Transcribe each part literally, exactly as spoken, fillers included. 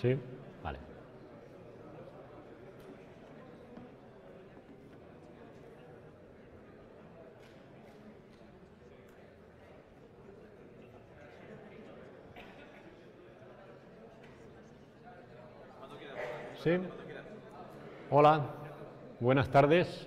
Sí, vale. Sí. Hola, buenas tardes.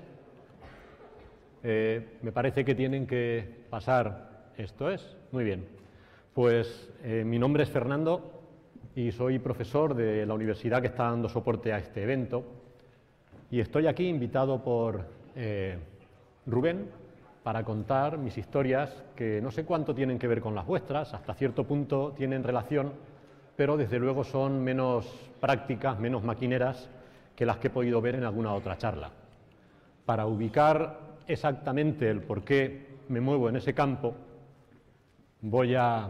Eh, me parece que tienen que pasar. ¿Esto es? Muy bien. Pues eh, mi nombre es Fernando y soy profesor de la universidad que está dando soporte a este evento. Y estoy aquí invitado por eh, Rubén para contar mis historias que no sé cuánto tienen que ver con las vuestras, hasta cierto punto tienen relación, pero desde luego son menos prácticas, menos maquineras que las que he podido ver en alguna otra charla. Para ubicar exactamente el por qué me muevo en ese campo, voy a,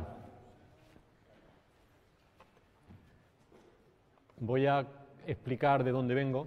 voy a explicar de dónde vengo.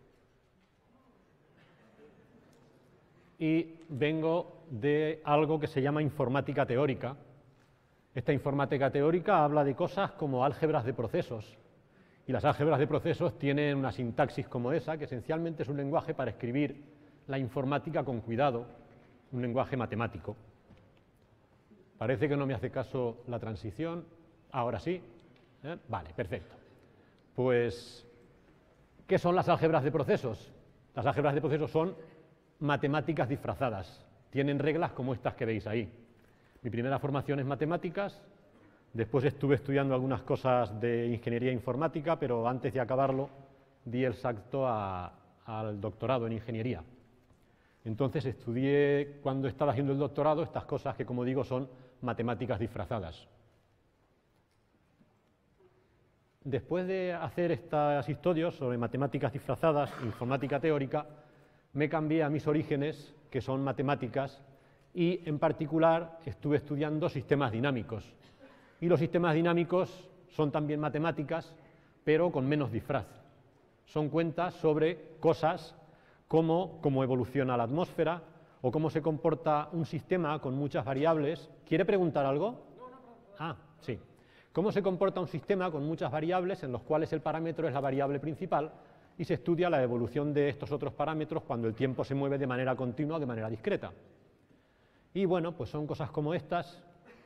Y vengo de algo que se llama informática teórica. Esta informática teórica habla de cosas como álgebras de procesos. Y las álgebras de procesos tienen una sintaxis como esa, que esencialmente es un lenguaje para escribir la informática con cuidado, un lenguaje matemático. Parece que no me hace caso la transición. Ahora sí. ¿Eh? Vale, perfecto. Pues, ¿qué son las álgebras de procesos? Las álgebras de procesos son matemáticas disfrazadas. Tienen reglas como estas que veis ahí. Mi primera formación es matemáticas, después estuve estudiando algunas cosas de ingeniería informática, pero antes de acabarlo di el salto a, al doctorado en ingeniería. Entonces estudié, cuando estaba haciendo el doctorado, estas cosas que, como digo, son matemáticas disfrazadas. Después de hacer estos estudios sobre matemáticas disfrazadas, informática teórica, me cambié a mis orígenes, que son matemáticas, y en particular estuve estudiando sistemas dinámicos. Y los sistemas dinámicos son también matemáticas, pero con menos disfraz. Son cuentas sobre cosas como cómo evoluciona la atmósfera o cómo se comporta un sistema con muchas variables. ¿Quiere preguntar algo? Ah, sí. Cómo se comporta un sistema con muchas variables en los cuales el parámetro es la variable principal, y se estudia la evolución de estos otros parámetros cuando el tiempo se mueve de manera continua o de manera discreta. Y bueno, pues son cosas como estas.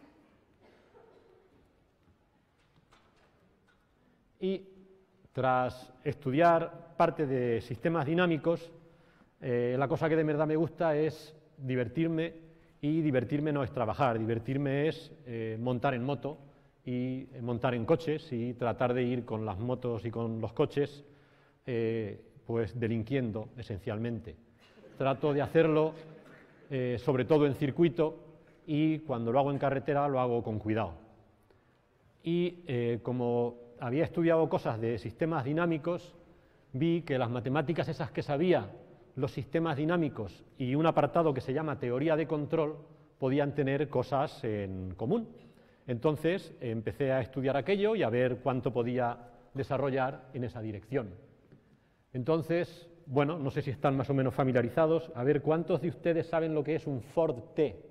Y tras estudiar parte de sistemas dinámicos, eh, la cosa que de verdad me gusta es divertirme, y divertirme no es trabajar, divertirme es eh, montar en moto y montar en coches y tratar de ir con las motos y con los coches Eh, pues delinquiendo esencialmente. Trato de hacerlo eh, sobre todo en circuito, y cuando lo hago en carretera lo hago con cuidado. Y eh, como había estudiado cosas de sistemas dinámicos, vi que las matemáticas esas que sabía, los sistemas dinámicos y un apartado que se llama teoría de control, podían tener cosas en común. Entonces empecé a estudiar aquello y a ver cuánto podía desarrollar en esa dirección. Entonces, bueno, no sé si están más o menos familiarizados. A ver, ¿cuántos de ustedes saben lo que es un Ford T?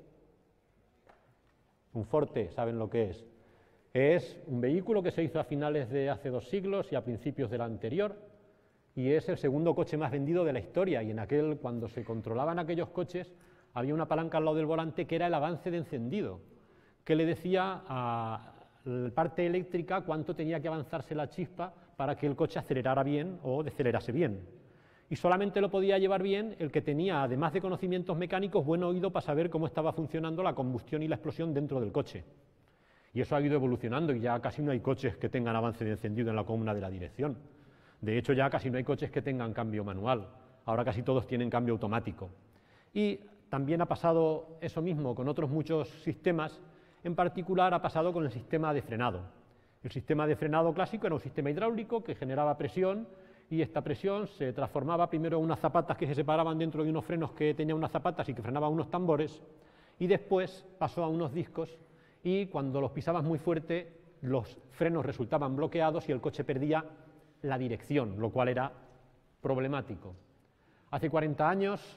Un Ford T, ¿saben lo que es? Es un vehículo que se hizo a finales de hace dos siglos y a principios del anterior, y es el segundo coche más vendido de la historia, y en aquel, cuando se controlaban aquellos coches, había una palanca al lado del volante que era el avance de encendido, que le decía a la parte eléctrica cuánto tenía que avanzarse la chispa para que el coche acelerara bien o decelerase bien. Y solamente lo podía llevar bien el que tenía, además de conocimientos mecánicos, buen oído para saber cómo estaba funcionando la combustión y la explosión dentro del coche. Y eso ha ido evolucionando, y ya casi no hay coches que tengan avance de encendido en la columna de la dirección. De hecho, ya casi no hay coches que tengan cambio manual. Ahora casi todos tienen cambio automático. Y también ha pasado eso mismo con otros muchos sistemas. En particular ha pasado con el sistema de frenado. El sistema de frenado clásico era un sistema hidráulico que generaba presión, y esta presión se transformaba primero en unas zapatas que se separaban dentro de unos frenos que tenían unas zapatas y que frenaban unos tambores, y después pasó a unos discos, y cuando los pisabas muy fuerte los frenos resultaban bloqueados y el coche perdía la dirección, lo cual era problemático. Hace cuarenta años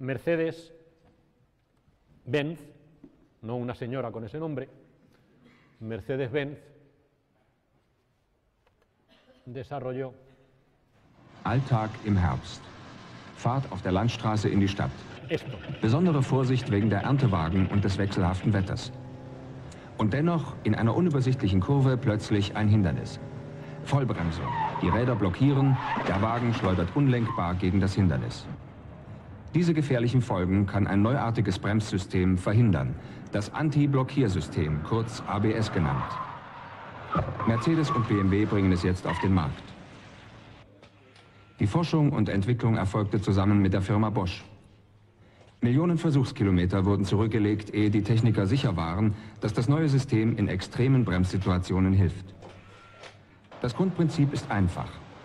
Mercedes-Benz, no una señora con ese nombre, Mercedes-Benz desarrolló. Alltag im Herbst. Fahrt auf der Landstraße in die Stadt. Esto. Besondere Vorsicht wegen der Erntewagen und des wechselhaften Wetters. Und dennoch in einer unübersichtlichen Kurve plötzlich ein Hindernis. Vollbremsung. Die Räder blockieren, der Wagen schleudert unlenkbar gegen das Hindernis. Diese gefährlichen Folgen kann ein neuartiges Bremssystem verhindern. Das Anti-Blockiersystem, kurz A B S genannt. Mercedes und B M W bringen es jetzt auf den Markt. Die Forschung und Entwicklung erfolgte zusammen mit der Firma Bosch. Millionen Versuchskilometer wurden zurückgelegt, ehe die Techniker sicher waren, dass das neue System in extremen Bremssituationen hilft. Das Grundprinzip ist einfach.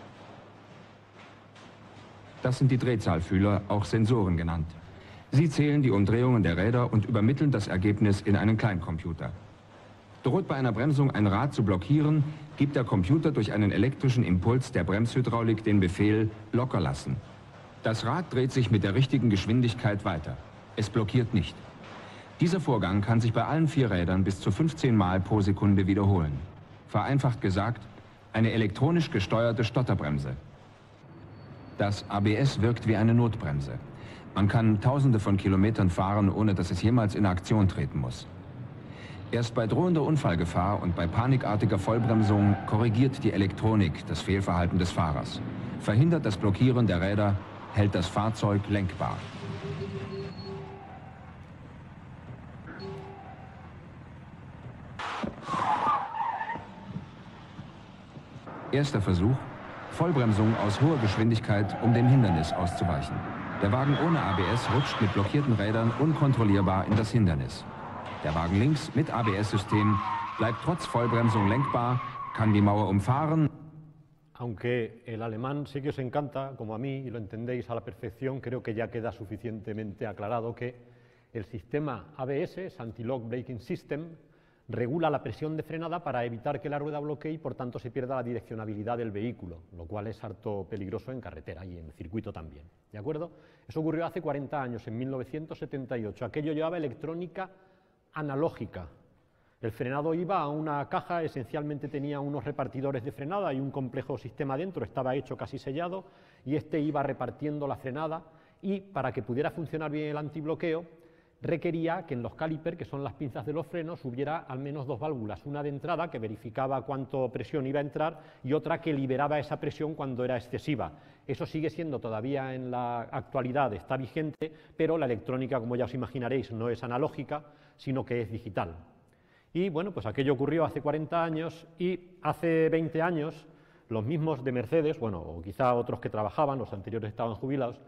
Das sind die Drehzahlfühler, auch Sensoren genannt. Sie zählen die Umdrehungen der Räder und übermitteln das Ergebnis in einen Kleincomputer. Droht bei einer Bremsung ein Rad zu blockieren, gibt der Computer durch einen elektrischen Impuls der Bremshydraulik den Befehl locker lassen. Das Rad dreht sich mit der richtigen Geschwindigkeit weiter. Es blockiert nicht. Dieser Vorgang kann sich bei allen vier Rädern bis zu fünfzehn Mal pro Sekunde wiederholen. Vereinfacht gesagt, eine elektronisch gesteuerte Stotterbremse. Das A B S wirkt wie eine Notbremse. Man kann Tausende von Kilometern fahren, ohne dass es jemals in Aktion treten muss. Erst bei drohender Unfallgefahr und bei panikartiger Vollbremsung korrigiert die Elektronik das Fehlverhalten des Fahrers, verhindert das Blockieren der Räder, hält das Fahrzeug lenkbar. Erster Versuch: Vollbremsung aus hoher Geschwindigkeit, um dem Hindernis auszuweichen. Der Wagen ohne A B S rutscht mit blockierten Rädern unkontrollierbar in das Hindernis. Der Wagen links mit A B S-System bleibt trotz Vollbremsung lenkbar, kann die Mauer umfahren. Aunque el alemán sí que os encanta, como a mí, y lo entendéis a la perfección, creo que ya queda suficientemente aclarado que el sistema A B S, Anti-Lock Braking System, regula la presión de frenada para evitar que la rueda bloquee y por tanto se pierda la direccionabilidad del vehículo, lo cual es harto peligroso en carretera y en circuito también. ¿De acuerdo? Eso ocurrió hace cuarenta años, en mil novecientos setenta y ocho. Aquello llevaba electrónica analógica. El frenado iba a una caja, esencialmente tenía unos repartidores de frenada y un complejo sistema dentro, estaba hecho casi sellado, y este iba repartiendo la frenada, y para que pudiera funcionar bien el antibloqueo, requería que en los calipers, que son las pinzas de los frenos, hubiera al menos dos válvulas, una de entrada que verificaba cuánto presión iba a entrar y otra que liberaba esa presión cuando era excesiva. Eso sigue siendo todavía en la actualidad, está vigente, pero la electrónica, como ya os imaginaréis, no es analógica, sino que es digital. Y bueno, pues aquello ocurrió hace cuarenta años y hace veinte años los mismos de Mercedes, bueno, o quizá otros que trabajaban, los anteriores estaban jubilados,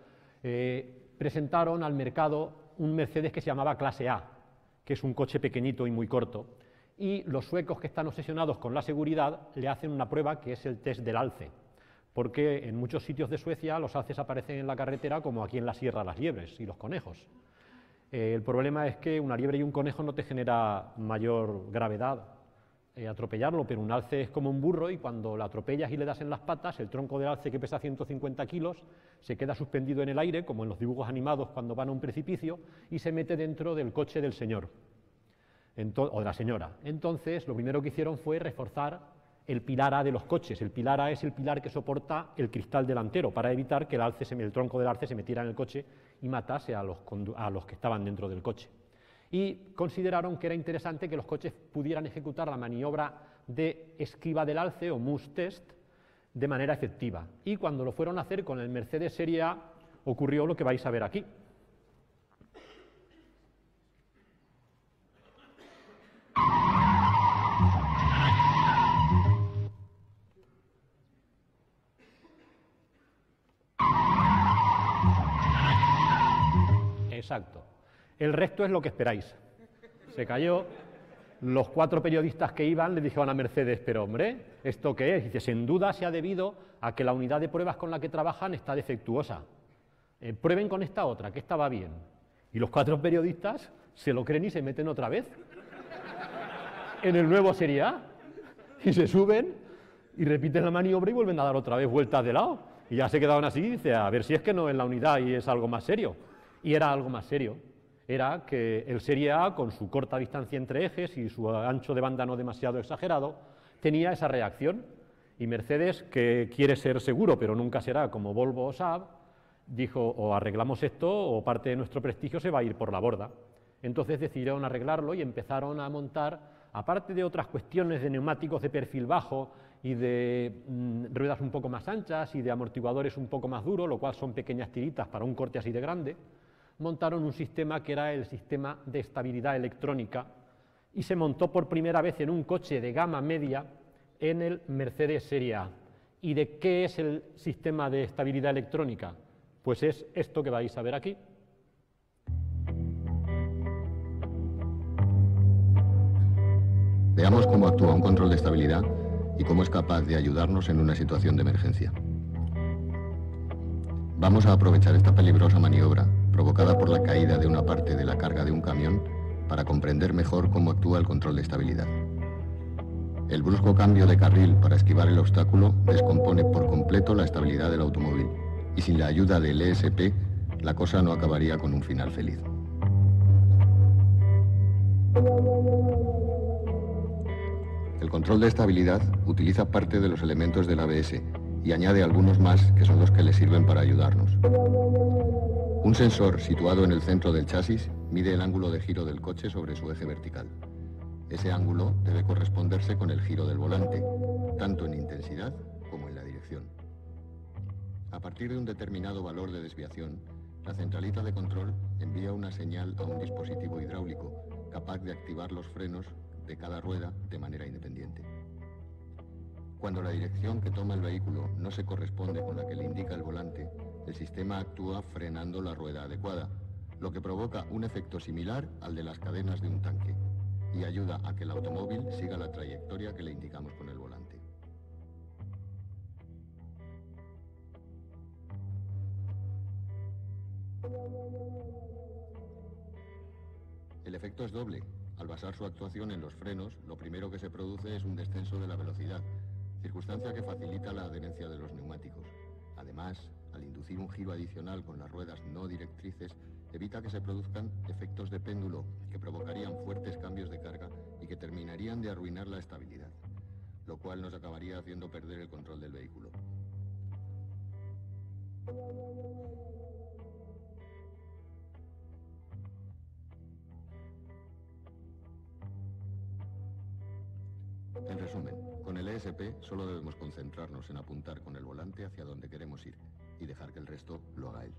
eh, presentaron al mercado un Mercedes que se llamaba Clase A, que es un coche pequeñito y muy corto, y los suecos que están obsesionados con la seguridad le hacen una prueba que es el test del alce, porque en muchos sitios de Suecia los alces aparecen en la carretera como aquí en la sierra las liebres y los conejos. Eh, el problema es que una liebre y un conejo no te genera mayor gravedad eh, atropellarlo, pero un alce es como un burro y cuando lo atropellas y le das en las patas, el tronco del alce, que pesa ciento cincuenta kilos, se queda suspendido en el aire, como en los dibujos animados cuando van a un precipicio, y se mete dentro del coche del señor Entonces, o de la señora. Entonces, lo primero que hicieron fue reforzar el pilar A de los coches. El pilar A es el pilar que soporta el cristal delantero, para evitar que el, alce se, el tronco del alce se metiera en el coche y matase a los, a los que estaban dentro del coche. Y consideraron que era interesante que los coches pudieran ejecutar la maniobra de esquiva del alce o Moose Test de manera efectiva. Y cuando lo fueron a hacer con el Mercedes Serie A ocurrió lo que vais a ver aquí. Exacto. El resto es lo que esperáis. Se cayó. Los cuatro periodistas que iban le dijeron a Mercedes, pero hombre, ¿esto qué es? Dice, sin duda se ha debido a que la unidad de pruebas con la que trabajan está defectuosa. Eh, prueben con esta otra, que esta va bien. Y los cuatro periodistas se lo creen y se meten otra vez en el nuevo Serie A. Y se suben y repiten la maniobra y vuelven a dar otra vez vueltas de lado. Y ya se quedaron así y dice, a ver si es que no es la unidad y es algo más serio. Y era algo más serio. Era que el Serie A, con su corta distancia entre ejes y su ancho de banda no demasiado exagerado, tenía esa reacción. Y Mercedes, que quiere ser seguro, pero nunca será como Volvo o Saab, dijo, o arreglamos esto o parte de nuestro prestigio se va a ir por la borda. Entonces decidieron arreglarlo y empezaron a montar, aparte de otras cuestiones de neumáticos de perfil bajo y de mm, ruedas un poco más anchas y de amortiguadores un poco más duros, lo cual son pequeñas tiritas para un corte así de grande, montaron un sistema que era el sistema de estabilidad electrónica y se montó por primera vez en un coche de gama media en el Mercedes Serie A. ¿Y de qué es el sistema de estabilidad electrónica? Pues es esto que vais a ver aquí. Veamos cómo actúa un control de estabilidad y cómo es capaz de ayudarnos en una situación de emergencia. Vamos a aprovechar esta peligrosa maniobra provocada por la caída de una parte de la carga de un camión para comprender mejor cómo actúa el control de estabilidad. El brusco cambio de carril para esquivar el obstáculo descompone por completo la estabilidad del automóvil y sin la ayuda del E S P la cosa no acabaría con un final feliz. El control de estabilidad utiliza parte de los elementos del A B S y añade algunos más que son los que le sirven para ayudarnos. Un sensor situado en el centro del chasis mide el ángulo de giro del coche sobre su eje vertical. Ese ángulo debe corresponderse con el giro del volante, tanto en intensidad como en la dirección. A partir de un determinado valor de desviación, la centralita de control envía una señal a un dispositivo hidráulico capaz de activar los frenos de cada rueda de manera independiente. Cuando la dirección que toma el vehículo no se corresponde con la que le indica el volante, el sistema actúa frenando la rueda adecuada, lo que provoca un efecto similar al de las cadenas de un tanque y ayuda a que el automóvil siga la trayectoria que le indicamos con el volante. El efecto es doble. Al basar su actuación en los frenos, lo primero que se produce es un descenso de la velocidad, circunstancia que facilita la adherencia de los neumáticos. Además, al inducir un giro adicional con las ruedas no directrices, evita que se produzcan efectos de péndulo que provocarían fuertes cambios de carga y que terminarían de arruinar la estabilidad, lo cual nos acabaría haciendo perder el control del vehículo. En resumen, con el E S P solo debemos concentrarnos en apuntar con el volante hacia donde queremos ir y dejar que el resto lo haga él.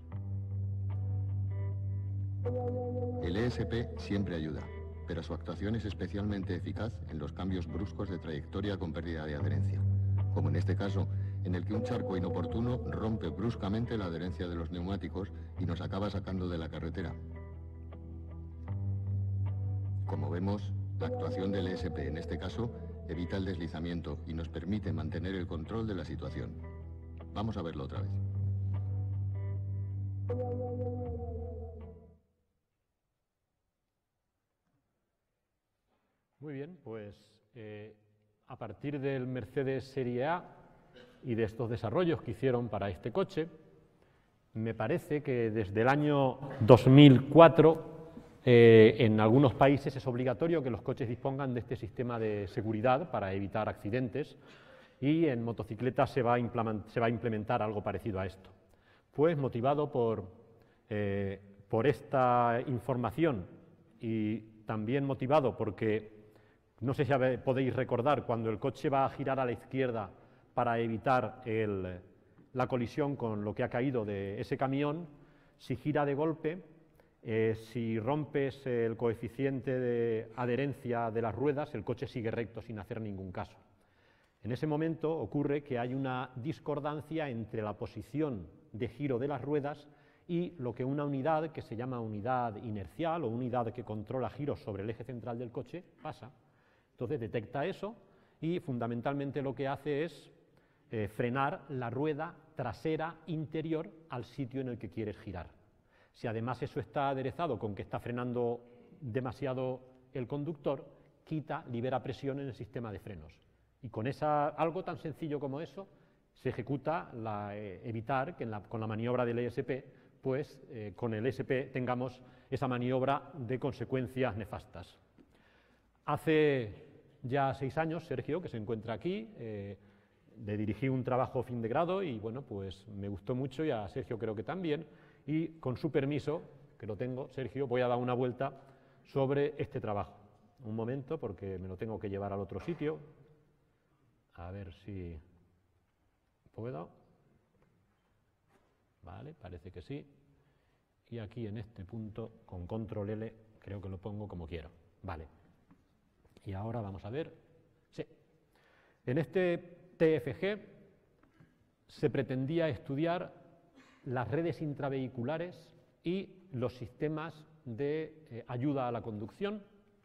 El E S P siempre ayuda, pero su actuación es especialmente eficaz en los cambios bruscos de trayectoria con pérdida de adherencia, como en este caso, en el que un charco inoportuno rompe bruscamente la adherencia de los neumáticos y nos acaba sacando de la carretera. Como vemos, la actuación del E S P en este caso evita el deslizamiento y nos permite mantener el control de la situación. Vamos a verlo otra vez. Muy bien, pues eh, a partir del Mercedes Serie A y de estos desarrollos que hicieron para este coche, me parece que desde el año dos mil cuatro eh, en algunos países es obligatorio que los coches dispongan de este sistema de seguridad para evitar accidentes y en motocicletas se va a, se va a implementar algo parecido a esto. Pues motivado por, eh, por esta información y también motivado porque no sé si podéis recordar, cuando el coche va a girar a la izquierda para evitar el, la colisión con lo que ha caído de ese camión, si gira de golpe, eh, si rompes el coeficiente de adherencia de las ruedas, el coche sigue recto sin hacer ningún caso. En ese momento ocurre que hay una discordancia entre la posición de giro de las ruedas y lo que una unidad, que se llama unidad inercial o unidad que controla giros sobre el eje central del coche, pasa. Entonces detecta eso y fundamentalmente lo que hace es eh, frenar la rueda trasera interior al sitio en el que quieres girar. Si además eso está aderezado con que está frenando demasiado el conductor, quita, libera presión en el sistema de frenos. Y con esa, algo tan sencillo como eso se ejecuta la, eh, evitar que en la, con la maniobra del E S P, pues eh, con el E S P tengamos esa maniobra de consecuencias nefastas. Hace ya seis años, Sergio, que se encuentra aquí, eh, de dirigir un trabajo fin de grado y bueno, pues me gustó mucho y a Sergio creo que también, y con su permiso, que lo tengo, Sergio, voy a dar una vuelta sobre este trabajo. Un momento, porque me lo tengo que llevar al otro sitio, a ver si puedo. Vale, parece que sí. Y aquí en este punto, con control ele, creo que lo pongo como quiero. Vale. Y ahora vamos a ver. Sí. En este T F G se pretendía estudiar las redes intravehiculares y los sistemas de eh, ayuda a la conducción.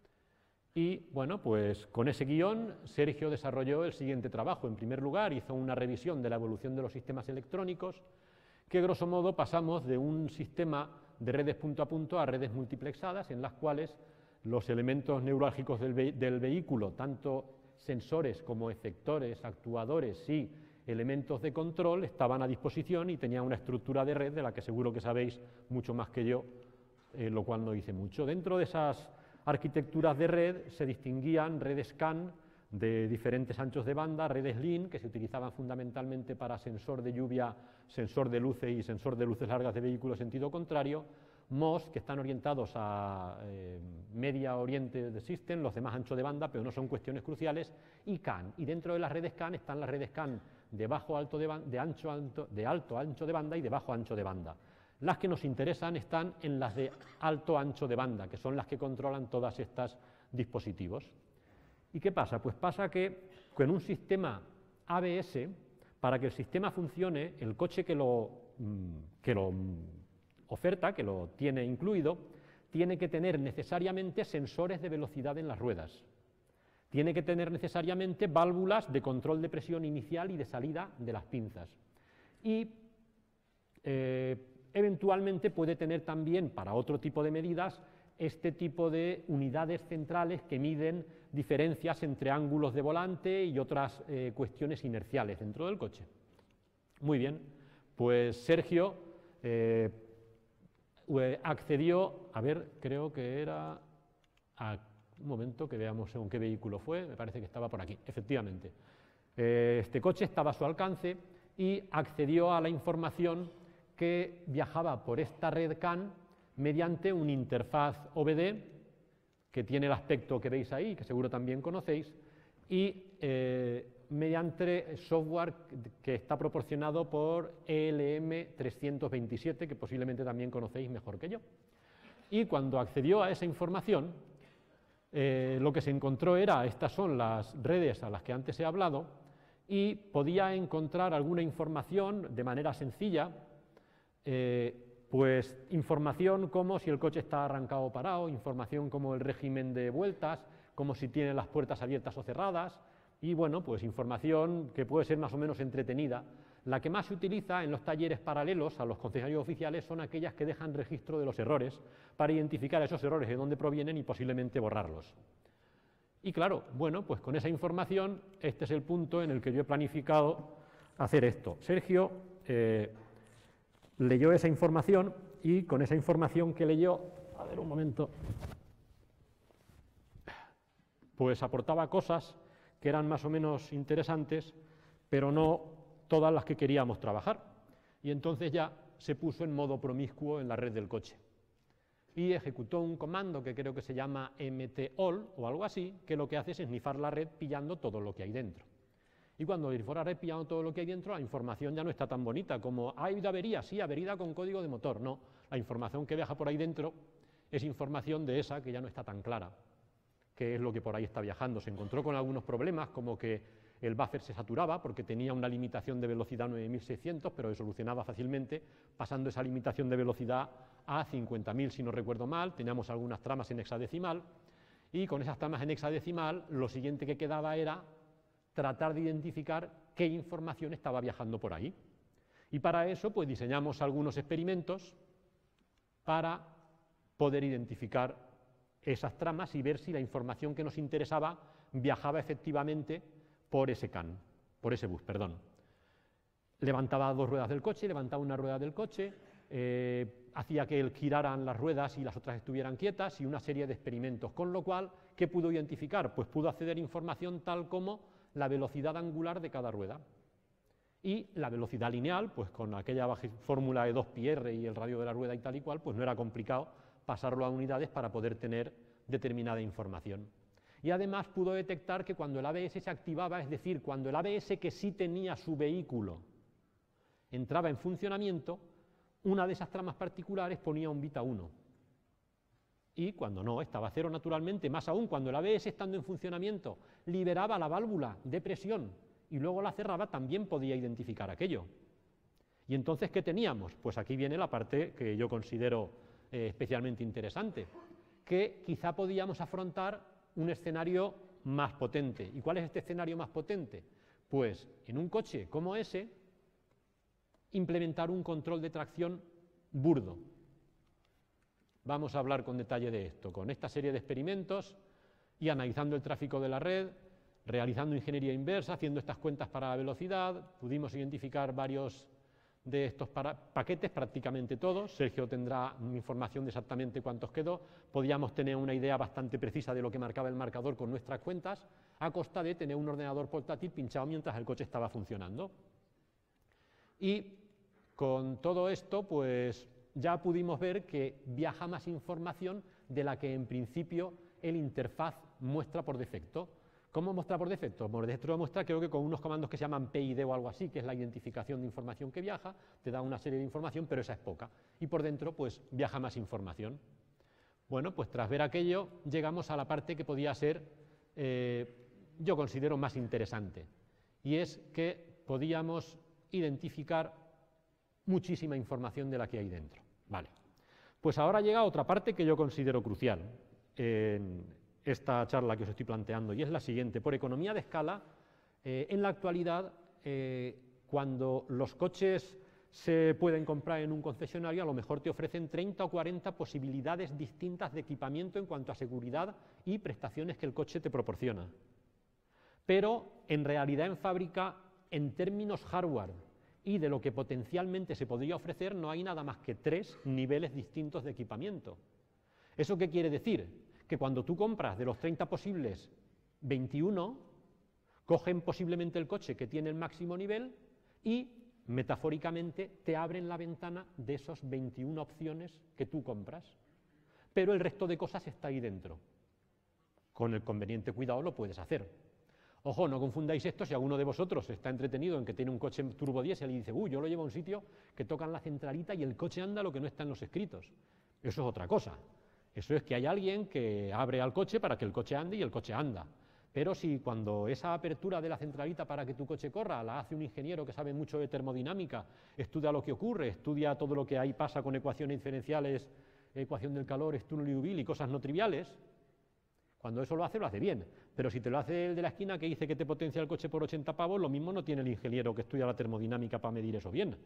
Y bueno, pues con ese guión Sergio desarrolló el siguiente trabajo. En primer lugar, hizo una revisión de la evolución de los sistemas electrónicos, que grosso modo pasamos de un sistema de redes punto a punto a redes multiplexadas, en las cuales los elementos neurálgicos del, ve del vehículo, tanto sensores como efectores, actuadores y elementos de control, estaban a disposición y tenían una estructura de red de la que seguro que sabéis mucho más que yo, eh, lo cual no hice mucho. Dentro de esas arquitecturas de red se distinguían redes C A N de diferentes anchos de banda, redes L I N, que se utilizaban fundamentalmente para sensor de lluvia, sensor de luces y sensor de luces largas de vehículos en sentido contrario, M O S, que están orientados a eh, Media Oriented System, los demás ancho de banda, pero no son cuestiones cruciales, y C A N. Y dentro de las redes C A N están las redes C A N de, bajo alto de, de, ancho, alto, de alto ancho de banda y de bajo ancho de banda. Las que nos interesan están en las de alto ancho de banda, que son las que controlan todos estos dispositivos. ¿Y qué pasa? Pues pasa que con un sistema A B S, para que el sistema funcione, el coche que lo, que lo oferta, que lo tiene incluido, tiene que tener necesariamente sensores de velocidad en las ruedas. Tiene que tener necesariamente válvulas de control de presión inicial y de salida de las pinzas. Y eh, eventualmente puede tener también, para otro tipo de medidas, este tipo de unidades centrales que miden diferencias entre ángulos de volante y otras eh, cuestiones inerciales dentro del coche. Muy bien, pues Sergio eh, accedió, a ver, creo que era, a, un momento que veamos según qué vehículo fue, me parece que estaba por aquí, efectivamente. Eh, este coche estaba a su alcance y accedió a la información que viajaba por esta red C A N mediante una interfaz O B D, que tiene el aspecto que veis ahí, que seguro también conocéis, y eh, mediante software que está proporcionado por E L M trescientos veintisiete, que posiblemente también conocéis mejor que yo. Y cuando accedió a esa información, eh, lo que se encontró era, estas son las redes a las que antes he hablado, y podía encontrar alguna información de manera sencilla, eh, pues información como si el coche está arrancado o parado, información como el régimen de vueltas, como si tiene las puertas abiertas o cerradas, y bueno, pues información que puede ser más o menos entretenida. La que más se utiliza en los talleres paralelos a los concesionarios oficiales son aquellas que dejan registro de los errores para identificar esos errores de dónde provienen y posiblemente borrarlos. Y claro, bueno, pues con esa información, este es el punto en el que yo he planificado hacer esto. Sergio eh, leyó esa información y con esa información que leyó, a ver un momento, pues aportaba cosas que eran más o menos interesantes, pero no todas las que queríamos trabajar. Y entonces ya se puso en modo promiscuo en la red del coche. Y ejecutó un comando que creo que se llama mtall o algo así, que lo que hace es esnifar la red pillando todo lo que hay dentro. Y cuando esnifar la red pillando todo lo que hay dentro, la información ya no está tan bonita como ¿ha habido avería? Sí, avería con código de motor. No, la información que viaja por ahí dentro es información de esa que ya no está tan clara, que es lo que por ahí está viajando. Se encontró con algunos problemas, como que el buffer se saturaba porque tenía una limitación de velocidad nueve mil seiscientos, pero se solucionaba fácilmente pasando esa limitación de velocidad a cincuenta mil, si no recuerdo mal. Teníamos algunas tramas en hexadecimal, y con esas tramas en hexadecimal lo siguiente que quedaba era tratar de identificar qué información estaba viajando por ahí. Y para eso pues diseñamos algunos experimentos para poder identificar esas tramas y ver si la información que nos interesaba viajaba efectivamente por ese C A N, por ese bus, perdón. Levantaba dos ruedas del coche, levantaba una rueda del coche, eh, hacía que giraran las ruedas y las otras estuvieran quietas, y una serie de experimentos, con lo cual, ¿qué pudo identificar? Pues pudo acceder a información tal como la velocidad angular de cada rueda. Y la velocidad lineal, pues con aquella fórmula E dos pi erre y el radio de la rueda y tal y cual, pues no era complicado pasarlo a unidades para poder tener determinada información. Y además pudo detectar que cuando el A B S se activaba, es decir, cuando el A B S que sí tenía su vehículo entraba en funcionamiento, una de esas tramas particulares ponía un bit a uno. Y cuando no, estaba a cero naturalmente, más aún cuando el A B S estando en funcionamiento liberaba la válvula de presión y luego la cerraba, también podía identificar aquello. Y entonces, ¿qué teníamos? Pues aquí viene la parte que yo considero eh, especialmente interesante, que quizá podíamos afrontar un escenario más potente. ¿Y cuál es este escenario más potente? Pues en un coche como ese, implementar un control de tracción burdo. Vamos a hablar con detalle de esto, con esta serie de experimentos y analizando el tráfico de la red, realizando ingeniería inversa, haciendo estas cuentas para la velocidad, pudimos identificar varios de estos para paquetes, prácticamente todos. Sergio tendrá información de exactamente cuántos quedó. Podíamos tener una idea bastante precisa de lo que marcaba el marcador con nuestras cuentas, a costa de tener un ordenador portátil pinchado mientras el coche estaba funcionando. Y con todo esto, pues ya pudimos ver que viaja más información de la que en principio el interfaz muestra por defecto. ¿Cómo muestra por defecto? Por defecto lo muestra, creo que con unos comandos que se llaman P I D o algo así, que es la identificación de información que viaja, te da una serie de información, pero esa es poca. Y por dentro, pues viaja más información. Bueno, pues tras ver aquello, llegamos a la parte que podía ser, eh, yo considero más interesante, y es que podíamos identificar muchísima información de la que hay dentro. Vale. Pues ahora llega otra parte que yo considero crucial en esta charla que os estoy planteando, y es la siguiente. Por economía de escala, eh, en la actualidad, eh, cuando los coches se pueden comprar en un concesionario, a lo mejor te ofrecen treinta o cuarenta posibilidades distintas de equipamiento en cuanto a seguridad y prestaciones que el coche te proporciona. Pero, en realidad, en fábrica, en términos hardware y de lo que potencialmente se podría ofrecer, no hay nada más que tres niveles distintos de equipamiento. ¿Eso qué quiere decir? Que cuando tú compras de los treinta posibles, veintiuno, cogen posiblemente el coche que tiene el máximo nivel y, metafóricamente, te abren la ventana de esas veintiuna opciones que tú compras. Pero el resto de cosas está ahí dentro. Con el conveniente cuidado lo puedes hacer. Ojo, no confundáis esto si alguno de vosotros está entretenido en que tiene un coche turbodiesel y dice, uy, yo lo llevo a un sitio que tocan la centralita y el coche anda lo que no está en los escritos. Eso es otra cosa. Eso es que hay alguien que abre al coche para que el coche ande y el coche anda. Pero si cuando esa apertura de la centralita para que tu coche corra la hace un ingeniero que sabe mucho de termodinámica, estudia lo que ocurre, estudia todo lo que ahí pasa con ecuaciones diferenciales, ecuación del calor, Sturm-Liouville y cosas no triviales, cuando eso lo hace, lo hace bien. Pero si te lo hace el de la esquina que dice que te potencia el coche por ochenta pavos, lo mismo no tiene el ingeniero que estudia la termodinámica para medir eso bien.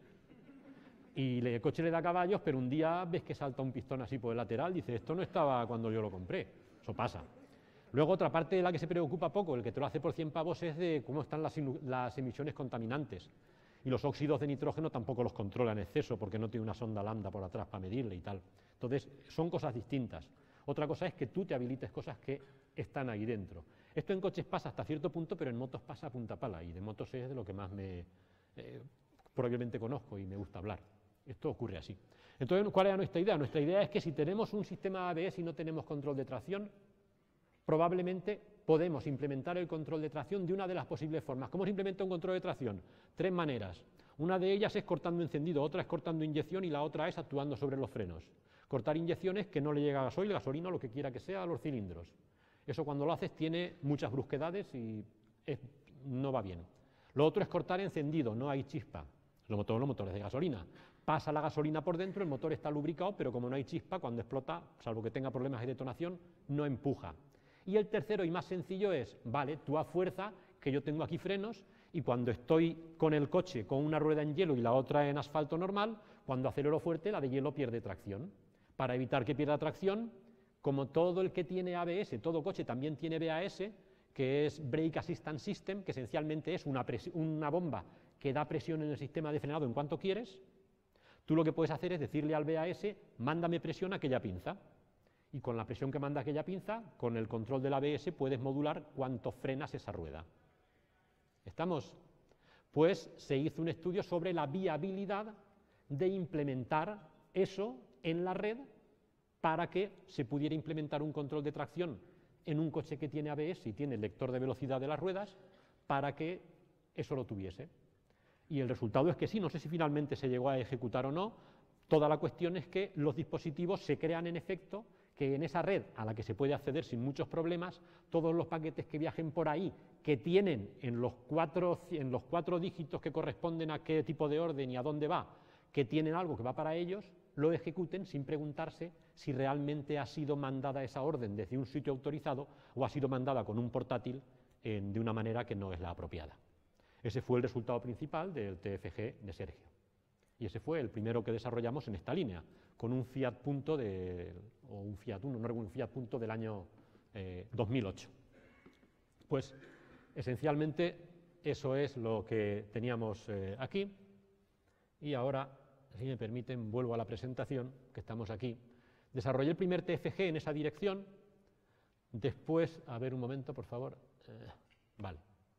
Y el coche le da caballos, pero un día ves que salta un pistón así por el lateral, dice, esto no estaba cuando yo lo compré. Eso pasa. Luego, otra parte de la que se preocupa poco, el que te lo hace por cien pavos, es de cómo están las, las emisiones contaminantes. Y los óxidos de nitrógeno tampoco los controla en exceso, porque no tiene una sonda lambda por atrás para medirle y tal. Entonces, son cosas distintas. Otra cosa es que tú te habilites cosas que están ahí dentro. Esto en coches pasa hasta cierto punto, pero en motos pasa a punta pala, y de motos es de lo que más me eh, probablemente conozco y me gusta hablar. Esto ocurre así. Entonces, ¿cuál era nuestra idea? Nuestra idea es que si tenemos un sistema A B S y no tenemos control de tracción, probablemente podemos implementar el control de tracción de una de las posibles formas. ¿Cómo se implementa un control de tracción? Tres maneras. Una de ellas es cortando encendido, otra es cortando inyección y la otra es actuando sobre los frenos. Cortar inyecciones que no le llega gasoil, gasolina o lo que quiera que sea a los cilindros. Eso cuando lo haces tiene muchas brusquedades y es, no va bien. Lo otro es cortar encendido, no hay chispa. Los motores, los motores de gasolina. Pasa la gasolina por dentro, el motor está lubricado, pero como no hay chispa, cuando explota, salvo que tenga problemas de detonación, no empuja. Y el tercero y más sencillo es, vale, tú a fuerza, que yo tengo aquí frenos, y cuando estoy con el coche con una rueda en hielo y la otra en asfalto normal, cuando acelero fuerte, la de hielo pierde tracción. Para evitar que pierda tracción, como todo el que tiene A B S, todo coche también tiene B A S, que es Brake Assistance System, que esencialmente es una, una bomba que da presión en el sistema de frenado en cuanto quieres, tú lo que puedes hacer es decirle al B A S, mándame presión a aquella pinza. Y con la presión que manda aquella pinza, con el control del A B S, puedes modular cuánto frenas esa rueda. ¿Estamos? pues se hizo un estudio sobre la viabilidad de implementar eso en la red para que se pudiera implementar un control de tracción en un coche que tiene A B S y tiene lector de velocidad de las ruedas, para que eso lo tuviese. Y el resultado es que sí, no sé si finalmente se llegó a ejecutar o no. Toda la cuestión es que los dispositivos se crean en efecto, que en esa red a la que se puede acceder sin muchos problemas, todos los paquetes que viajen por ahí, que tienen en los cuatro, en los cuatro dígitos que corresponden a qué tipo de orden y a dónde va, que tienen algo que va para ellos, lo ejecuten sin preguntarse si realmente ha sido mandada esa orden desde un sitio autorizado o ha sido mandada con un portátil eh, de una manera que no es la apropiada. Ese fue el resultado principal del T F G de Sergio. Y ese fue el primero que desarrollamos en esta línea, con un Fiat Punto, de, o un Fiat Uno, no recuerdo, un Fiat Punto del año eh, dos mil ocho. Pues, esencialmente, eso es lo que teníamos eh, aquí. Y ahora, si me permiten, vuelvo a la presentación, que estamos aquí. Desarrollé el primer T F G en esa dirección. Después, a ver un momento, por favor. Eh, vale.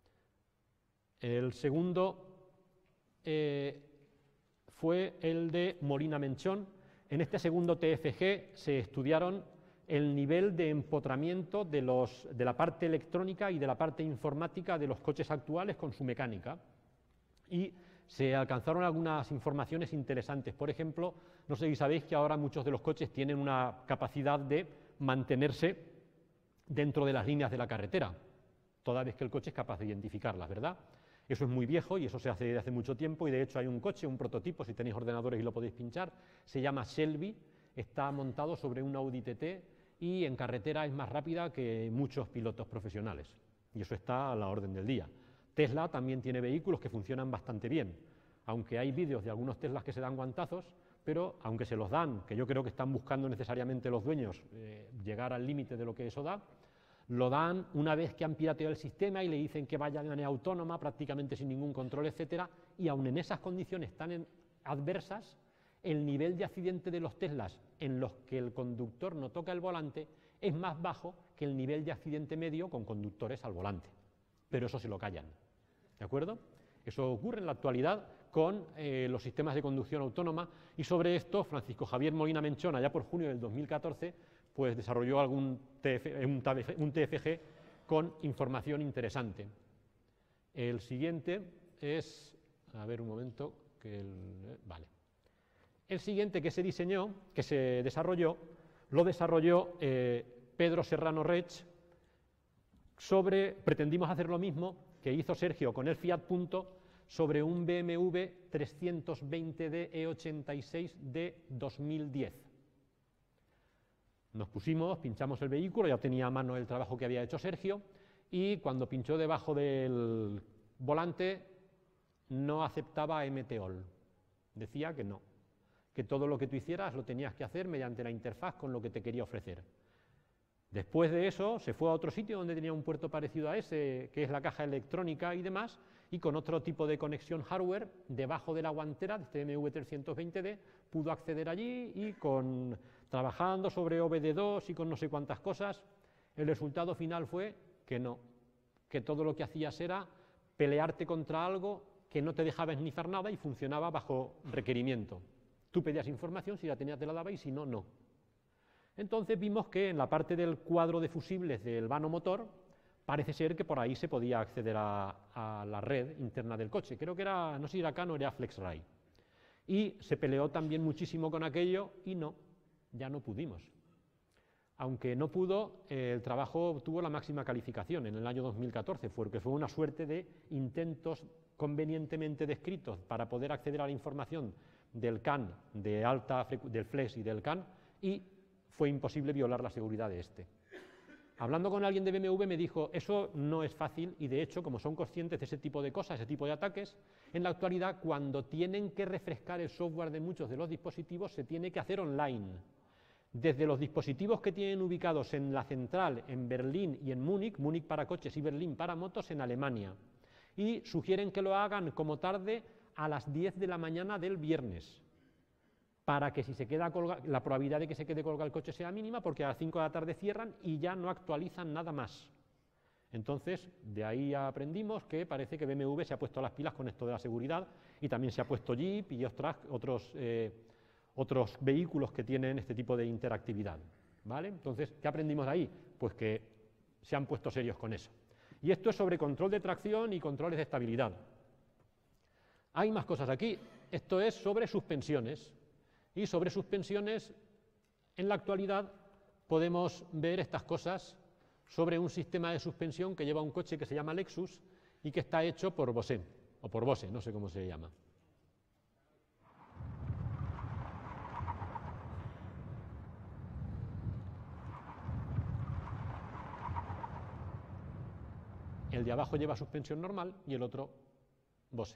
El segundo eh, fue el de Molina Menchón. En este segundo T F G se estudiaron el nivel de empotramiento de, los, de la parte electrónica y de la parte informática de los coches actuales con su mecánica. Y se alcanzaron algunas informaciones interesantes. Por ejemplo, no sé si sabéis que ahora muchos de los coches tienen una capacidad de mantenerse dentro de las líneas de la carretera, toda vez que el coche es capaz de identificarlas, ¿verdad? Eso es muy viejo y eso se hace desde hace mucho tiempo, y de hecho hay un coche, un prototipo, si tenéis ordenadores y lo podéis pinchar, se llama Shelby, está montado sobre un Audi T T y en carretera es más rápida que muchos pilotos profesionales, y eso está a la orden del día. Tesla también tiene vehículos que funcionan bastante bien, aunque hay vídeos de algunos Teslas que se dan guantazos, pero aunque se los dan, que yo creo que están buscando necesariamente los dueños eh, llegar al límite de lo que eso da, lo dan una vez que han pirateado el sistema y le dicen que vaya de manera autónoma, prácticamente sin ningún control, etcétera, y aun en esas condiciones tan en, adversas, el nivel de accidente de los Teslas en los que el conductor no toca el volante es más bajo que el nivel de accidente medio con conductores al volante, pero eso se lo callan, ¿de acuerdo? Eso ocurre en la actualidad con eh, los sistemas de conducción autónoma, y sobre esto Francisco Javier Molina Menchón, allá por junio del dos mil catorce, pues desarrolló algún T F, un, un T F G con información interesante. El siguiente es, a ver un momento, que el, eh, vale. El siguiente que se diseñó, que se desarrolló, lo desarrolló eh, Pedro Serrano Rech sobre, pretendimos hacer lo mismo que hizo Sergio con el Fiat Punto sobre un B M W trescientos veinte D E ochenta y seis de dos mil diez. Nos pusimos, pinchamos el vehículo, ya tenía a mano el trabajo que había hecho Sergio, y cuando pinchó debajo del volante no aceptaba M T O L, decía que no, que todo lo que tú hicieras lo tenías que hacer mediante la interfaz con lo que te quería ofrecer. Después de eso se fue a otro sitio donde tenía un puerto parecido a ese, que es la caja electrónica y demás, y con otro tipo de conexión hardware, debajo de la guantera de este B M W trescientos veinte D, pudo acceder allí y con, trabajando sobre O B D dos y con no sé cuántas cosas, el resultado final fue que no, que todo lo que hacías era pelearte contra algo que no te dejaba esnifar nada y funcionaba bajo requerimiento. Tú pedías información, si la tenías te la daba y si no, no. Entonces vimos que en la parte del cuadro de fusibles del vano motor parece ser que por ahí se podía acceder a, a la red interna del coche. Creo que era, no sé si era Can o era FlexRay. Y se peleó también muchísimo con aquello y no, ya no pudimos. Aunque no pudo, eh, el trabajo obtuvo la máxima calificación en el año dos mil catorce, porque fue una suerte de intentos convenientemente descritos para poder acceder a la información del Can, de alta, del Flex y del Can, y fue imposible violar la seguridad de este. Hablando con alguien de B M W me dijo, eso no es fácil, y de hecho, como son conscientes de ese tipo de cosas, ese tipo de ataques, en la actualidad cuando tienen que refrescar el software de muchos de los dispositivos se tiene que hacer online. Desde los dispositivos que tienen ubicados en la central en Berlín y en Múnich, Múnich para coches y Berlín para motos en Alemania, y sugieren que lo hagan como tarde a las diez de la mañana del viernes, para que si se queda colgado, la probabilidad de que se quede colgado el coche sea mínima, porque a las cinco de la tarde cierran y ya no actualizan nada más. Entonces, de ahí aprendimos que parece que B M W se ha puesto las pilas con esto de la seguridad y también se ha puesto Jeep y otras, otros, eh, otros vehículos que tienen este tipo de interactividad, ¿vale? Entonces, ¿qué aprendimos de ahí? Pues que se han puesto serios con eso. Y esto es sobre control de tracción y controles de estabilidad. Hay más cosas aquí. Esto es sobre suspensiones. Y sobre suspensiones, en la actualidad, podemos ver estas cosas sobre un sistema de suspensión que lleva un coche que se llama Lexus y que está hecho por Bose, o por Bose, no sé cómo se llama. El de abajo lleva suspensión normal y el otro Bose.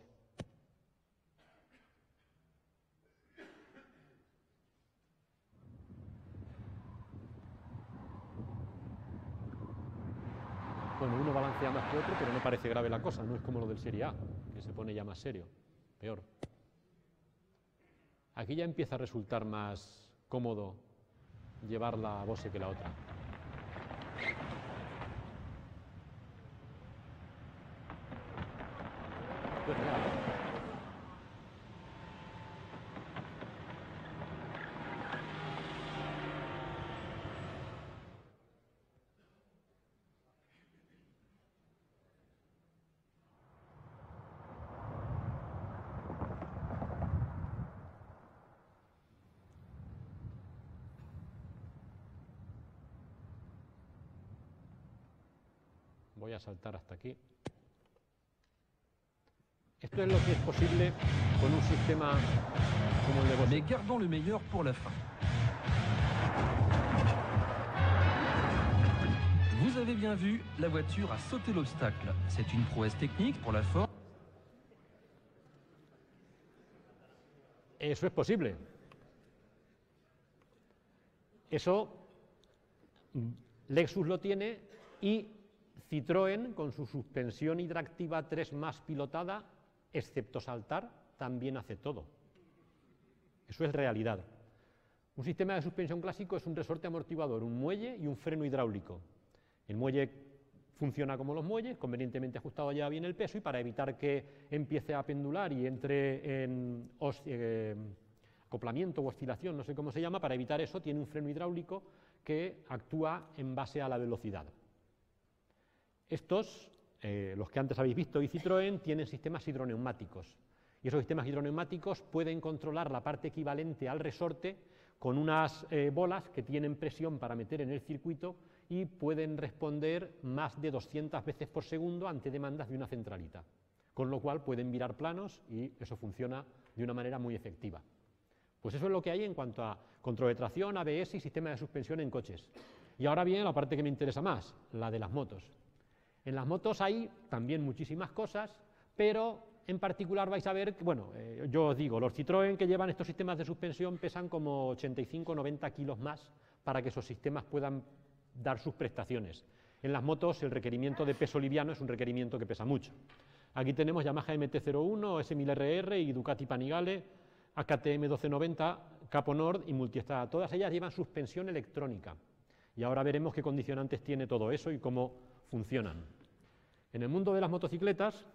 Bueno, uno balancea más que otro, pero no parece grave la cosa, no es como lo del Serie A, que se pone ya más serio, peor. Aquí ya empieza a resultar más cómodo llevar la Bose que la otra. Esto es real, ¿eh? Voy a saltar hasta aquí. Esto es lo que es posible con un sistema como el de Bose. Mais gardons le meilleur pour la fin. Vous avez bien vu, la voiture a sauté l'obstacle. C'est une prouesse technique pour la Ford. Eso es posible. Eso Lexus lo tiene y Citroën, con su suspensión hidractiva tres más pilotada, excepto saltar, también hace todo. Eso es realidad. Un sistema de suspensión clásico es un resorte amortiguador, un muelle y un freno hidráulico. El muelle funciona como los muelles, convenientemente ajustado, lleva bien el peso, y para evitar que empiece a pendular y entre en os, eh, acoplamiento o oscilación, no sé cómo se llama, para evitar eso tiene un freno hidráulico que actúa en base a la velocidad. Estos, eh, los que antes habéis visto, y Citroën, tienen sistemas hidroneumáticos. Y esos sistemas hidroneumáticos pueden controlar la parte equivalente al resorte con unas eh, bolas que tienen presión para meter en el circuito y pueden responder más de doscientas veces por segundo ante demandas de una centralita. Con lo cual pueden virar planos y eso funciona de una manera muy efectiva. Pues eso es lo que hay en cuanto a control de tracción, A B S y sistema de suspensión en coches. Y ahora viene la parte que me interesa más, la de las motos. En las motos hay también muchísimas cosas, pero en particular vais a ver que, bueno, eh, yo os digo, los Citroën que llevan estos sistemas de suspensión pesan como ochenta y cinco a noventa kilos más para que esos sistemas puedan dar sus prestaciones. En las motos el requerimiento de peso liviano es un requerimiento que pesa mucho. Aquí tenemos Yamaha M T cero uno, S mil R R y Ducati Panigale, A K T M doce noventa, Capo Nord y Multistrada. Todas ellas llevan suspensión electrónica. Y ahora veremos qué condicionantes tiene todo eso y cómo funcionan. En el mundo de las motocicletas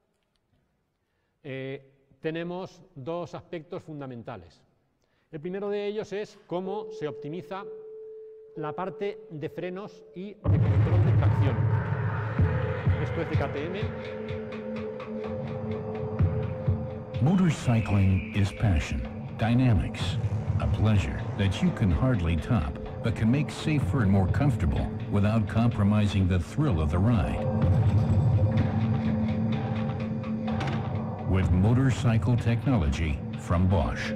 eh, tenemos dos aspectos fundamentales. El primero de ellos es cómo se optimiza la parte de frenos y de control de tracción. Esto es de K T M. Motorcycling is passion, dynamics, a pleasure that you can hardly top, but can make safer and more comfortable without compromising the thrill of the ride. With motorcycle technology from Bosch.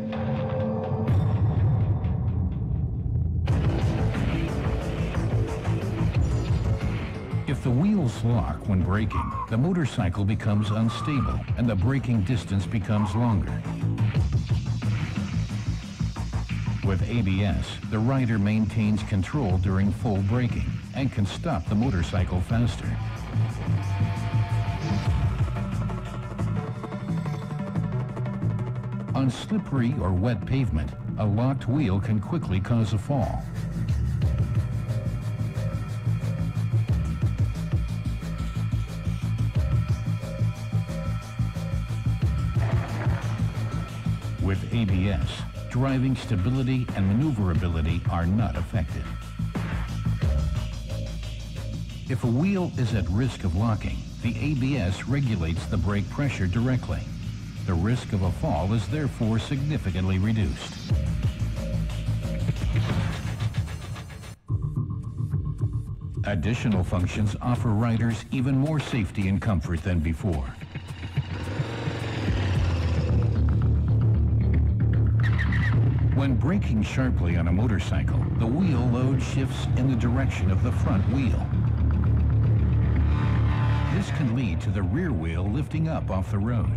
If the wheels lock when braking, the motorcycle becomes unstable and the braking distance becomes longer. With A B S, the rider maintains control during full braking and can stop the motorcycle faster. On slippery or wet pavement, a locked wheel can quickly cause a fall. With A B S, driving stability and maneuverability are not affected. If a wheel is at risk of locking, the A B S regulates the brake pressure directly. The risk of a fall is therefore significantly reduced. Additional functions offer riders even more safety and comfort than before. When braking sharply on a motorcycle, the wheel load shifts in the direction of the front wheel. This can lead to the rear wheel lifting up off the road.